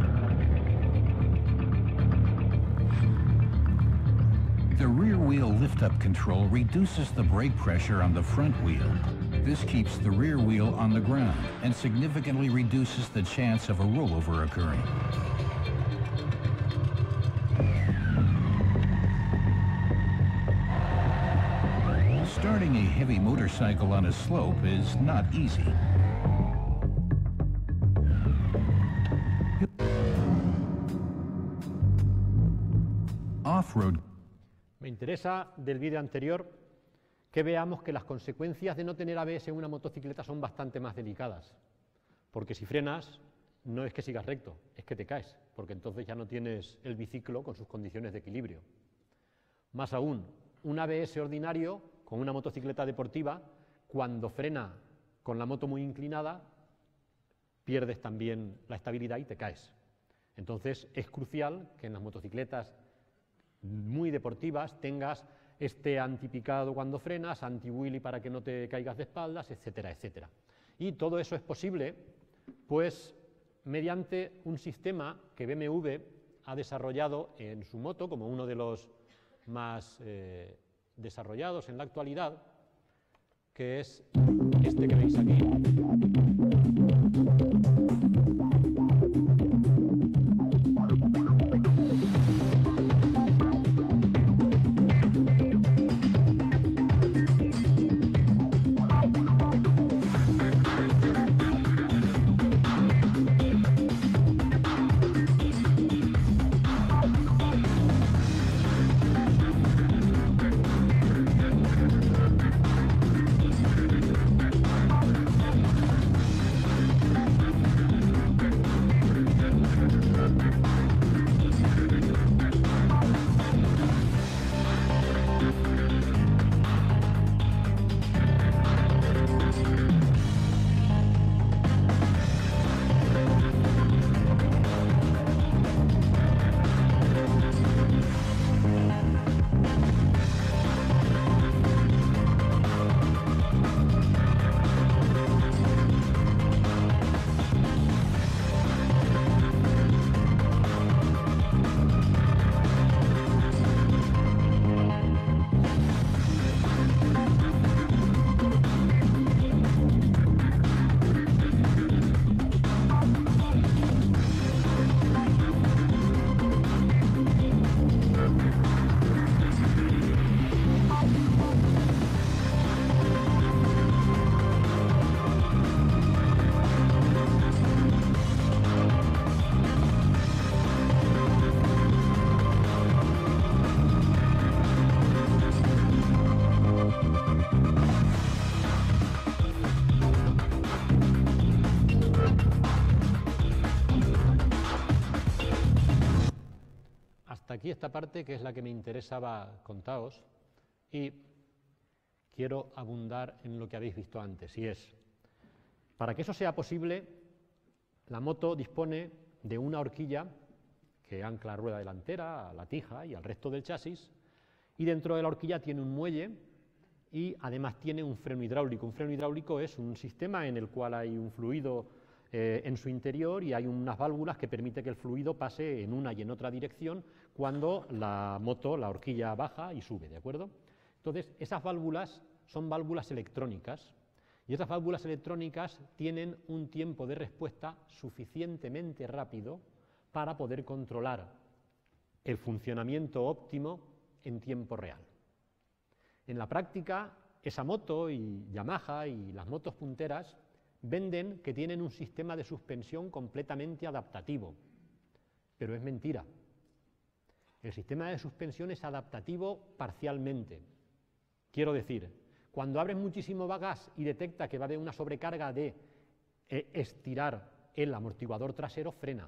The rear wheel lift-up control reduces the brake pressure on the front wheel. This keeps the rear wheel on the ground and significantly reduces the chance of a rollover occurring. Starting a heavy motorcycle on a slope is not easy. Off-road. Me interesa del vídeo anterior que veamos que las consecuencias de no tener A B S en una motocicleta son bastante más delicadas, porque si frenas no es que sigas recto, es que te caes, porque entonces ya no tienes el biciclo con sus condiciones de equilibrio. Más aún, un A B S ordinario con una motocicleta deportiva, cuando frena con la moto muy inclinada, pierdes también la estabilidad y te caes. Entonces es crucial que en las motocicletas muy deportivas tengas este antipicado cuando frenas, anti-wheelie para que no te caigas de espaldas, etcétera, etcétera. Y todo eso es posible, pues, mediante un sistema que B M W ha desarrollado en su moto, como uno de los más eh, desarrollados en la actualidad, que es este que veis aquí. Aquí esta parte que es la que me interesaba contaros y quiero abundar en lo que habéis visto antes, y es, para que eso sea posible, la moto dispone de una horquilla que ancla la rueda delantera, a la tija y al resto del chasis, y dentro de la horquilla tiene un muelle y además tiene un freno hidráulico. Un freno hidráulico es un sistema en el cual hay un fluido eh, en su interior y hay unas válvulas que permiten que el fluido pase en una y en otra dirección cuando la moto, la horquilla baja y sube, ¿de acuerdo? Entonces, esas válvulas son válvulas electrónicas y esas válvulas electrónicas tienen un tiempo de respuesta suficientemente rápido para poder controlar el funcionamiento óptimo en tiempo real. En la práctica, esa moto y Yamaha y las motos punteras venden que tienen un sistema de suspensión completamente adaptativo, pero es mentira. El sistema de suspensión es adaptativo parcialmente. Quiero decir, cuando abres muchísimo gas y detecta que va a haber una sobrecarga de eh, estirar el amortiguador trasero, frena.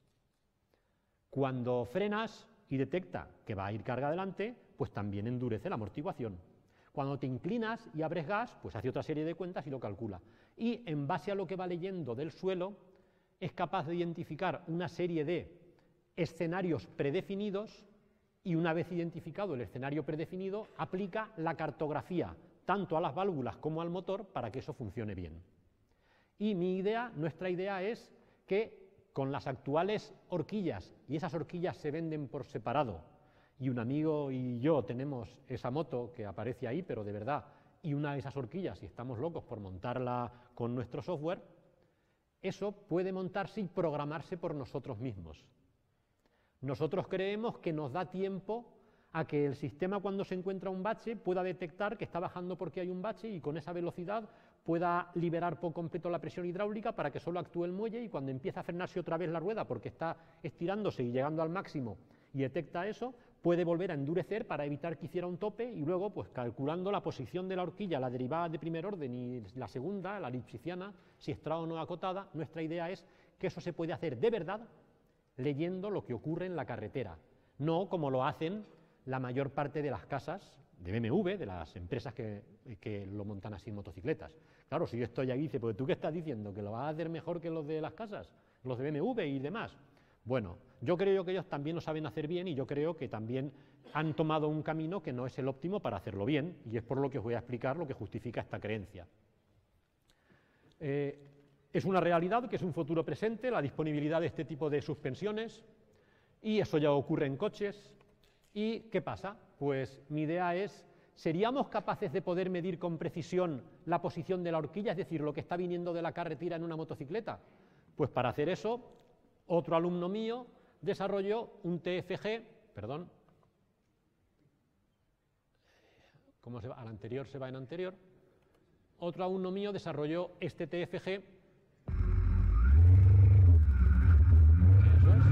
Cuando frenas y detecta que va a ir carga adelante, pues también endurece la amortiguación. Cuando te inclinas y abres gas, pues hace otra serie de cuentas y lo calcula. Y en base a lo que va leyendo del suelo, es capaz de identificar una serie de escenarios predefinidos y una vez identificado el escenario predefinido, aplica la cartografía tanto a las válvulas como al motor para que eso funcione bien. Y mi idea, nuestra idea es que con las actuales horquillas, y esas horquillas se venden por separado, y un amigo y yo tenemos esa moto que aparece ahí, pero de verdad, y una de esas horquillas, y estamos locos por montarla con nuestro software, eso puede montarse y programarse por nosotros mismos. Nosotros creemos que nos da tiempo a que el sistema, cuando se encuentra un bache, pueda detectar que está bajando porque hay un bache y con esa velocidad pueda liberar por completo la presión hidráulica para que solo actúe el muelle, y cuando empieza a frenarse otra vez la rueda porque está estirándose y llegando al máximo y detecta eso, puede volver a endurecer para evitar que hiciera un tope, y luego, pues calculando la posición de la horquilla, la derivada de primer orden y la segunda, la lipschitziana, si está o no acotada, nuestra idea es que eso se puede hacer de verdad leyendo lo que ocurre en la carretera, no como lo hacen la mayor parte de las casas de B M W, de las empresas que, que lo montan así en motocicletas. Claro, si yo estoy aquí y dice, pues ¿tú qué estás diciendo? ¿Que lo vas a hacer mejor que los de las casas? Los de B M W y demás. Bueno, yo creo que ellos también lo saben hacer bien, y yo creo que también han tomado un camino que no es el óptimo para hacerlo bien, y es por lo que os voy a explicar lo que justifica esta creencia. Eh, es una realidad que es un futuro presente, la disponibilidad de este tipo de suspensiones, y eso ya ocurre en coches. ¿Y qué pasa? Pues mi idea es, ¿seríamos capaces de poder medir con precisión la posición de la horquilla, es decir, lo que está viniendo de la carretera en una motocicleta? Pues para hacer eso, otro alumno mío desarrolló un T F G, perdón, ¿cómo se va? Al anterior se va en anterior. Otro alumno mío desarrolló este T F G. Eso es.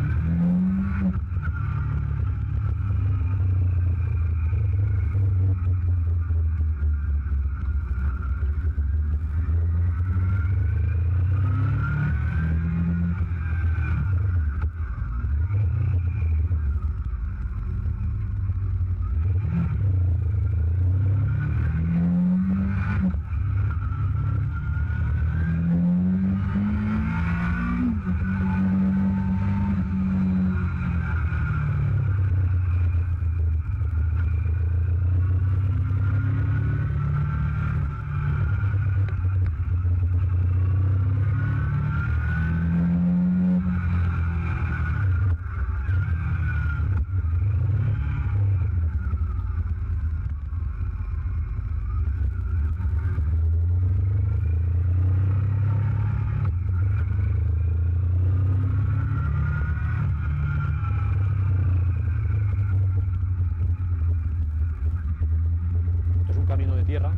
Tierra.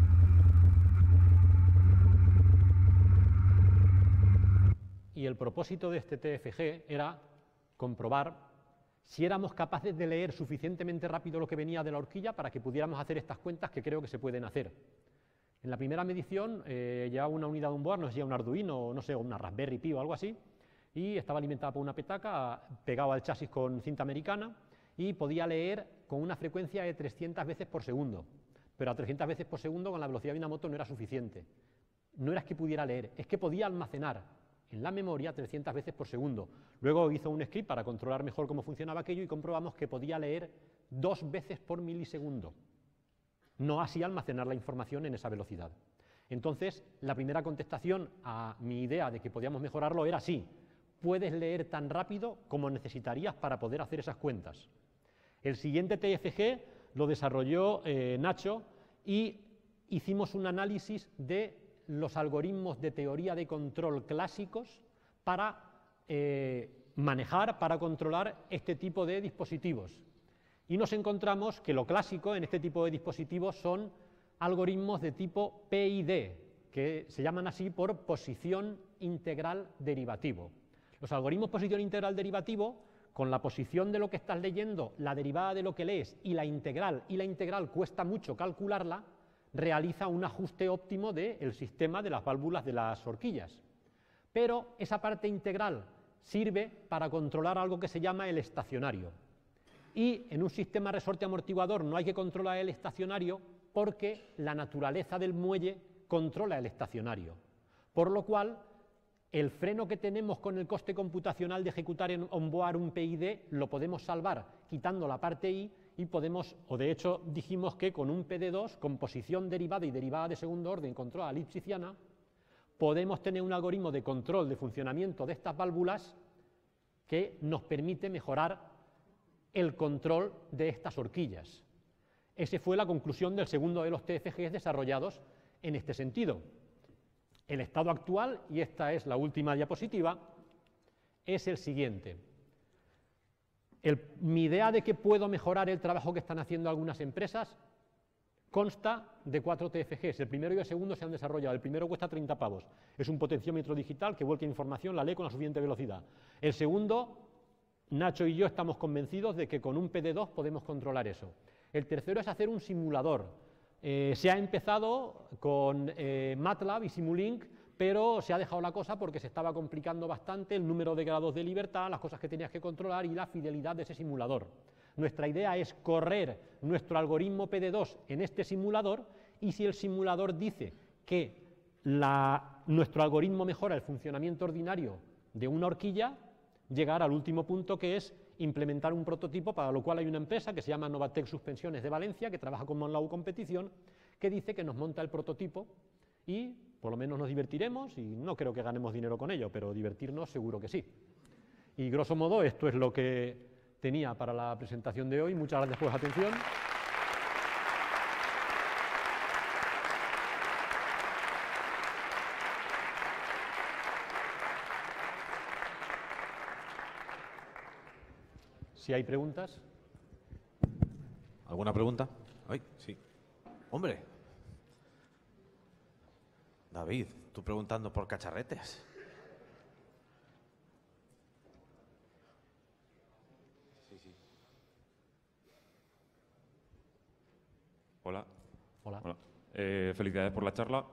Y el propósito de este T F G era comprobar si éramos capaces de leer suficientemente rápido lo que venía de la horquilla para que pudiéramos hacer estas cuentas que creo que se pueden hacer. En la primera medición eh, llevaba una unidad de un board, no sé si era un Arduino o no sé, una Raspberry Pi o algo así, y estaba alimentada por una petaca pegado al chasis con cinta americana, y podía leer con una frecuencia de trescientas veces por segundo. Pero a trescientas veces por segundo con la velocidad de una moto no era suficiente. No era que pudiera leer, es que podía almacenar en la memoria trescientas veces por segundo. Luego hizo un script para controlar mejor cómo funcionaba aquello y comprobamos que podía leer dos veces por milisegundo. No así almacenar la información en esa velocidad. Entonces, la primera contestación a mi idea de que podíamos mejorarlo era sí, puedes leer tan rápido como necesitarías para poder hacer esas cuentas. El siguiente T F G lo desarrolló eh, Nacho, y hicimos un análisis de los algoritmos de teoría de control clásicos para eh, manejar, para controlar este tipo de dispositivos. Y nos encontramos que lo clásico en este tipo de dispositivos son algoritmos de tipo P I D, que se llaman así por posición integral derivativo. Los algoritmos posición integral derivativo con la posición de lo que estás leyendo, la derivada de lo que lees y la integral, y la integral cuesta mucho calcularla, realiza un ajuste óptimo del sistema de las válvulas de las horquillas. Pero esa parte integral sirve para controlar algo que se llama el estacionario. Y en un sistema resorte amortiguador no hay que controlar el estacionario porque la naturaleza del muelle controla el estacionario. Por lo cual, el freno que tenemos con el coste computacional de ejecutar en onboard un P I D lo podemos salvar quitando la parte I y podemos, o de hecho dijimos que con un P D dos, con posición derivada y derivada de segundo orden controlada lipschitziana, podemos tener un algoritmo de control de funcionamiento de estas válvulas que nos permite mejorar el control de estas horquillas. Esa fue la conclusión del segundo de los T F Gs desarrollados en este sentido. El estado actual, y esta es la última diapositiva, es el siguiente. El, mi idea de que puedo mejorar el trabajo que están haciendo algunas empresas consta de cuatro T F Gs. El primero y el segundo se han desarrollado. El primero cuesta treinta pavos. Es un potenciómetro digital que vuelca información, la lee con la suficiente velocidad. El segundo, Nacho y yo estamos convencidos de que con un P D dos podemos controlar eso. El tercero es hacer un simulador. Eh, se ha empezado con eh, MATLAB y Simulink, pero se ha dejado la cosa porque se estaba complicando bastante el número de grados de libertad, las cosas que tenías que controlar y la fidelidad de ese simulador. Nuestra idea es correr nuestro algoritmo P D dos en este simulador y si el simulador dice que la, nuestro algoritmo mejora el funcionamiento ordinario de una horquilla, llegar al último punto que es implementar un prototipo, para lo cual hay una empresa que se llama Novatec Suspensiones de Valencia, que trabaja con Monlau Competición, que dice que nos monta el prototipo y por lo menos nos divertiremos y no creo que ganemos dinero con ello, pero divertirnos seguro que sí. Y grosso modo esto es lo que tenía para la presentación de hoy. Muchas gracias por su atención. Si hay preguntas. ¿Alguna pregunta? Ay, sí. Hombre. David, tú preguntando por cacharretes. Sí, sí. Hola. Hola. Hola. Eh, felicidades por la charla.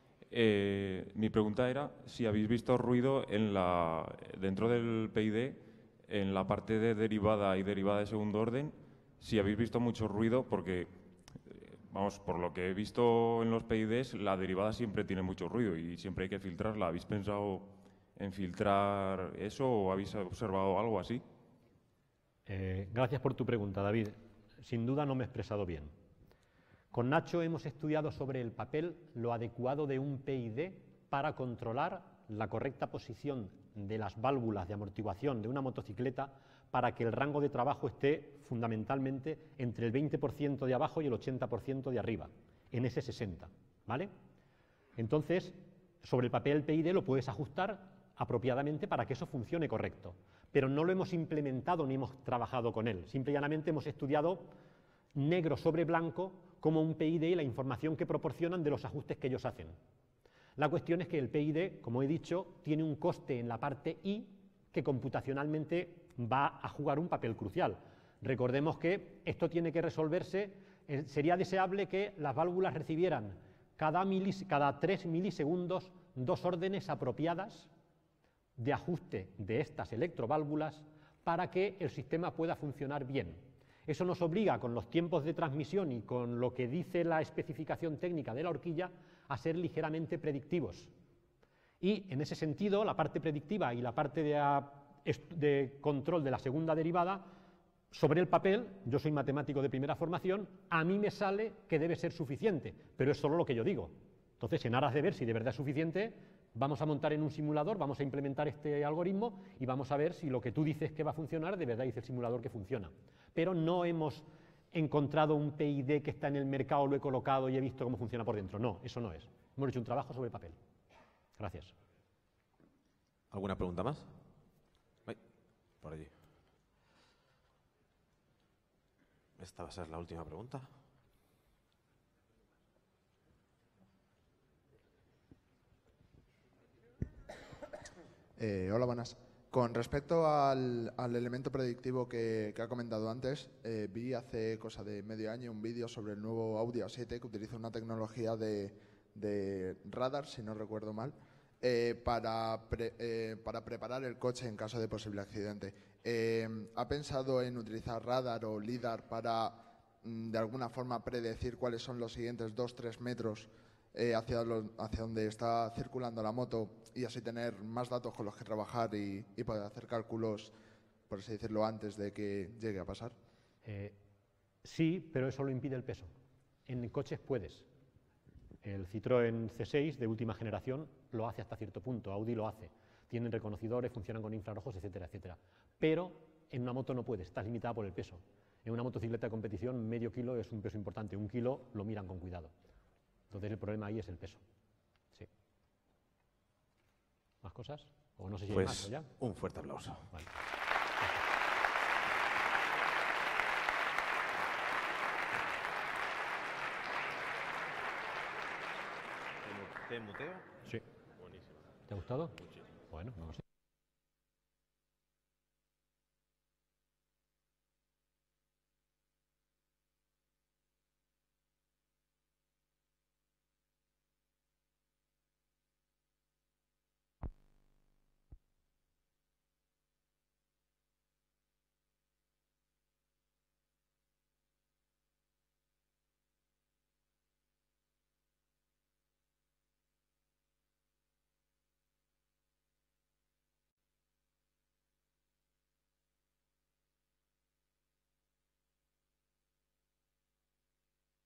Eh, mi pregunta era si habéis visto ruido en la, dentro del P I D, en la parte de derivada y derivada de segundo orden, si habéis visto mucho ruido, porque, vamos, por lo que he visto en los P I Ds, la derivada siempre tiene mucho ruido y siempre hay que filtrarla. ¿Habéis pensado en filtrar eso o habéis observado algo así? Eh, gracias por tu pregunta, David. Sin duda no me he expresado bien. Con Nacho hemos estudiado sobre el papel lo adecuado de un P I D para controlar la correcta posición de las válvulas de amortiguación de una motocicleta para que el rango de trabajo esté fundamentalmente entre el veinte por ciento de abajo y el ochenta por ciento de arriba, en ese sesenta, ¿vale? Entonces, sobre el papel del P I D lo puedes ajustar apropiadamente para que eso funcione correcto, pero no lo hemos implementado ni hemos trabajado con él, simple y llanamente hemos estudiado negro sobre blanco como un P I D y la información que proporcionan de los ajustes que ellos hacen. La cuestión es que el P I D, como he dicho, tiene un coste en la parte I que computacionalmente va a jugar un papel crucial. Recordemos que esto tiene que resolverse, eh, sería deseable que las válvulas recibieran cada, milis, cada tres milisegundos dos órdenes apropiadas de ajuste de estas electroválvulas para que el sistema pueda funcionar bien. Eso nos obliga, con los tiempos de transmisión y con lo que dice la especificación técnica de la horquilla, a ser ligeramente predictivos. Y en ese sentido, la parte predictiva y la parte de, a, de control de la segunda derivada, sobre el papel, yo soy matemático de primera formación, a mí me sale que debe ser suficiente, pero es solo lo que yo digo. Entonces, en aras de ver si de verdad es suficiente, vamos a montar en un simulador, vamos a implementar este algoritmo y vamos a ver si lo que tú dices que va a funcionar, de verdad dice el simulador que funciona. Pero no hemos encontrado un P I D que está en el mercado, lo he colocado y he visto cómo funciona por dentro. No, eso no es. Hemos hecho un trabajo sobre papel. Gracias. ¿Alguna pregunta más? Ay, por allí. Esta va a ser la última pregunta. Eh, hola, buenas. Con respecto al, al elemento predictivo que, que ha comentado antes, eh, vi hace cosa de medio año un vídeo sobre el nuevo Audi A siete que utiliza una tecnología de, de radar, si no recuerdo mal, eh, para, pre, eh, para preparar el coche en caso de posible accidente. Eh, ¿Ha pensado en utilizar radar o LIDAR para, mm, de alguna forma, predecir cuáles son los siguientes dos tres metros eh, hacia, lo, hacia donde está circulando la moto y así tener más datos con los que trabajar y, y poder hacer cálculos, por así decirlo, antes de que llegue a pasar? Eh, sí, pero eso lo impide el peso. En coches puedes. El Citroën C seis de última generación lo hace hasta cierto punto, Audi lo hace. Tienen reconocedores, funcionan con infrarrojos, etcétera, etcétera. Pero en una moto no puedes, estás limitada por el peso. En una motocicleta de competición, medio kilo es un peso importante, un kilo lo miran con cuidado. Entonces el problema ahí es el peso. Sí. ¿Más cosas? O no sé si pues hay más, ¿o ya? Un fuerte aplauso. Vale. ¿Te muteo? Sí. Buenísimo. ¿Te ha gustado? Bueno, no lo sé.